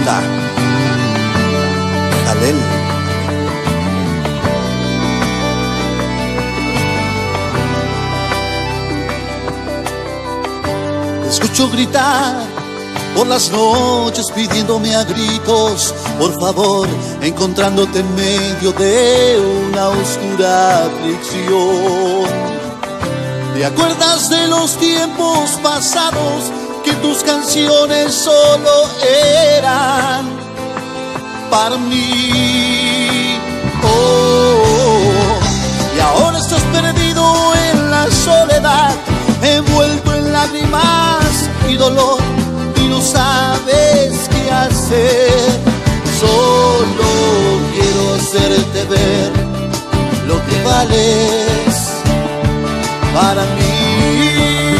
banda Kalel. Te escucho gritar por las noches pidiéndome a gritos, por favor, encontrándote en medio de una oscura aflicción. ¿Te acuerdas de los tiempos pasados que tus canciones solo eran para mí? Oh, y ahora estás perdido en la soledad, envuelto en lágrimas y dolor, y no sabes qué hacer. Solo quiero hacerte ver lo que vales para mí.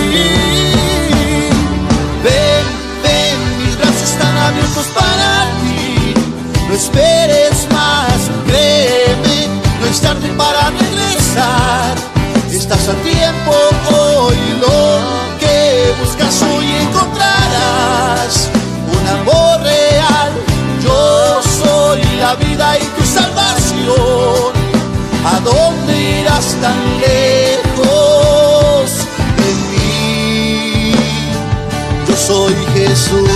Ven, ven, mis brazos están abiertos para ti. No esperes más, créeme, no es tarde para regresar. Estás a tiempo hoy, lo que buscas hoy encontrarás. Un amor real, yo soy la vida y tu salvación. ¿A dónde irás tan lejos de mí? Yo soy Jesús.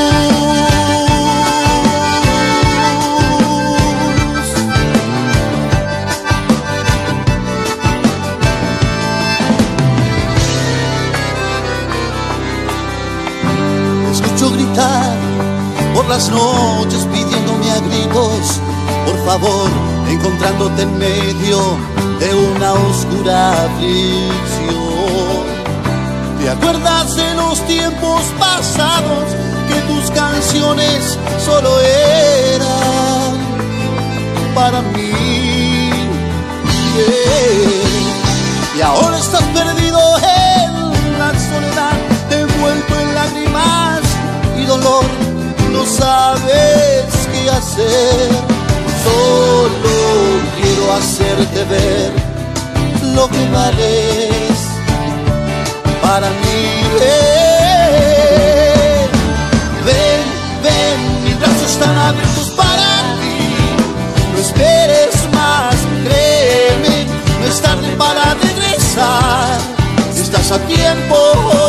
Escucho gritar por las noches pidiéndome a gritos, por favor, encontrándote en medio de una oscura aflicción. ¿Te acuerdas de los tiempos pasados que tus canciones solo eran para mí? Yeah. Y ahora estás perdido en la soledad, envuelto en lágrimas y dolor, no sabes qué hacer. Solo quiero hacerte ver lo que vales para mí. Ven, ven, mis brazos están abiertos para ti. No esperes más, créeme, no es tarde para regresar. Estás a tiempo.